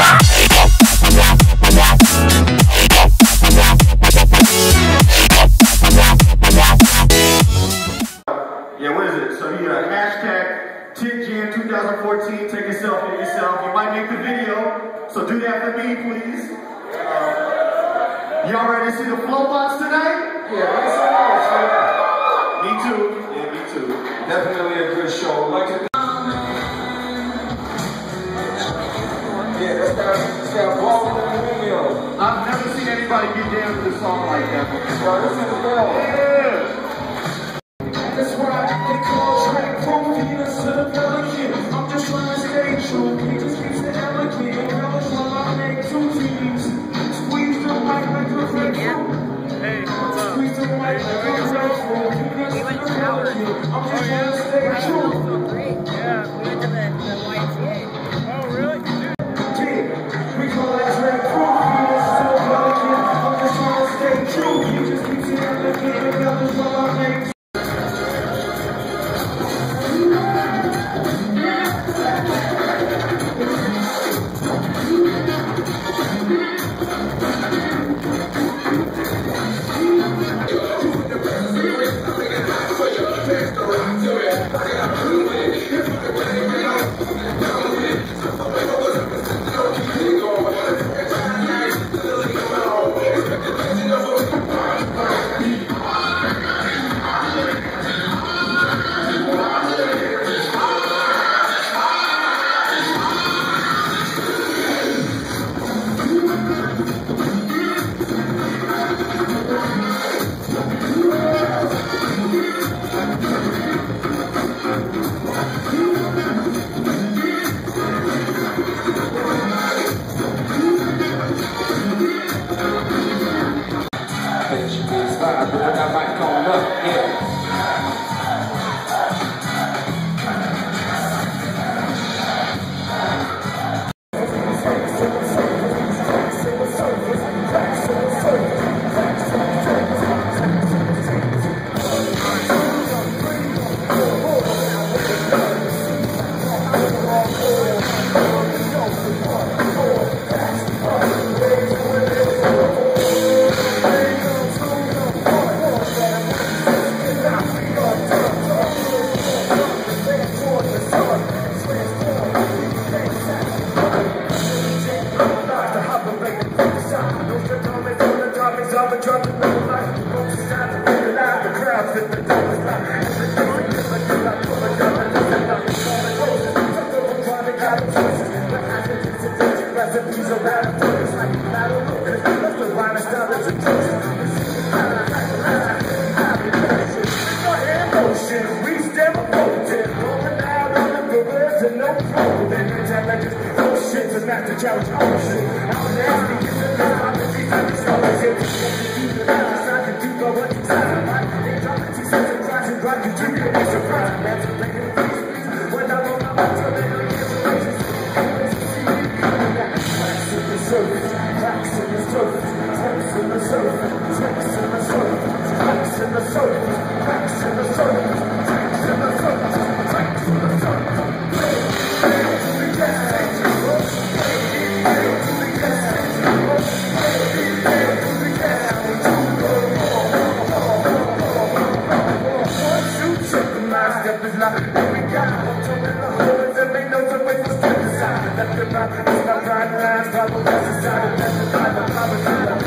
Yeah, what is it? So you hashtag TITJam 2014, take a selfie of yourself. You might make the video, so do that for me, please. Y'all ready to see the Flowbots tonight? Yeah, Me too. Yeah, me too. definitely a good show. Like to that's that ball in the video. I've never seen anybody get down to the song like that before. Yo, this is real. Yeah. That's why they call track Prometheus to the Pelican. I'm just trying to stay true. He just keeps it elegant. Girls while I make two teams. Squeeze the mic like a grapefruit. Squeeze the mic like a grapefruit. He went shower. I'm just trying to stay true. Yeah, we went to the YMCA. Oh, really? Yeah, we call that track Prometheus to the Pelican. I'm just trying to stay true. He just keeps it elegant. Girls while I make That's the